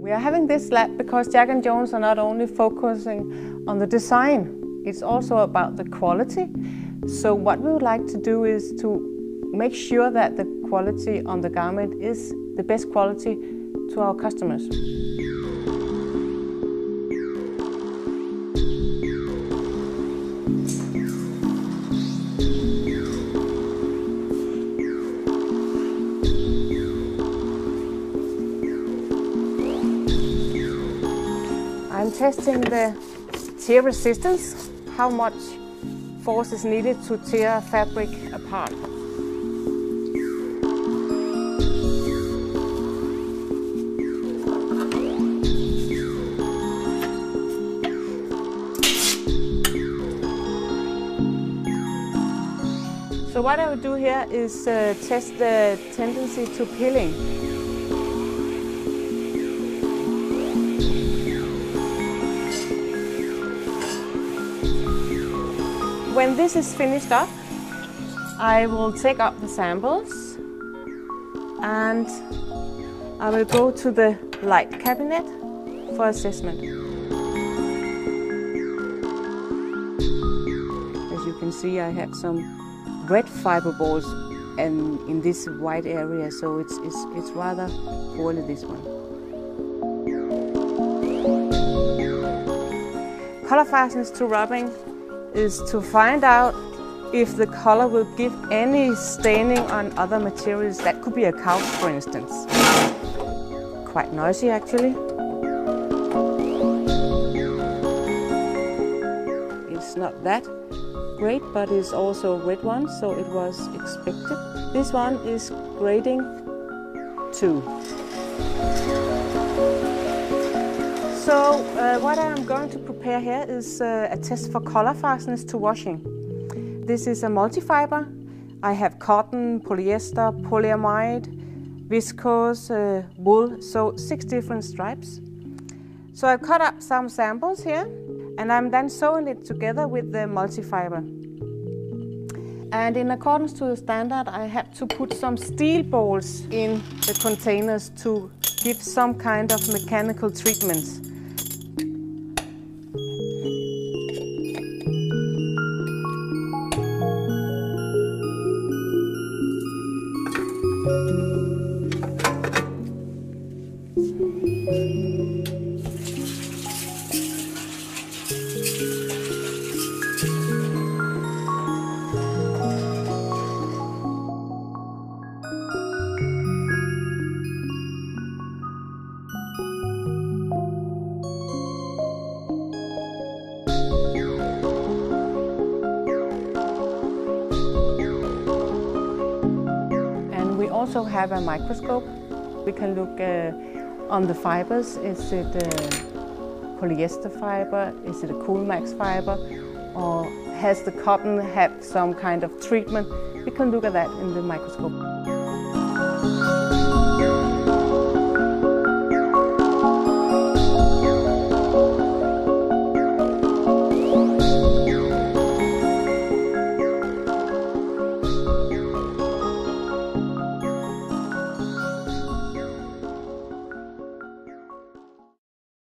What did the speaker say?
We are having this lab because Jack & Jones are not only focusing on the design, it's also about the quality. So what we would like to do is to make sure that the quality on the garment is the best quality to our customers. I'm testing the tear resistance, how much force is needed to tear fabric apart. So what I will do here is test the tendency to peeling. When this is finished up, I will take up the samples and I will go to the light cabinet for assessment. As you can see, I have some red fiber balls and in this white area, so it's rather poorly, this one. Color fastness to rubbing is to find out if the color will give any staining on other materials. That could be a couch, for instance. Quite noisy, actually. It's not that great, but it's also a red one, so it was expected. This one is grading 2. So what I'm going to prepare here is a test for color fastness to washing. This is a multi-fiber. I have cotton, polyester, polyamide, viscose, wool, so 6 different stripes. So I've cut up some samples here and I'm then sewing it together with the multi-fiber. And in accordance to the standard, I have to put some steel balls in the containers to give some kind of mechanical treatment. We also have a microscope. We can look on the fibers. Is it polyester fiber? Is it a Coolmax fiber? Or has the cotton had some kind of treatment? We can look at that in the microscope.